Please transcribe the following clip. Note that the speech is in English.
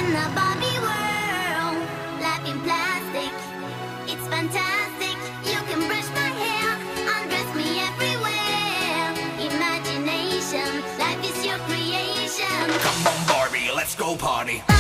In a Barbie world, life in plastic, it's fantastic. You can brush my hair, undress me everywhere. Imagination, life is your creation. Come on, Barbie, let's go party.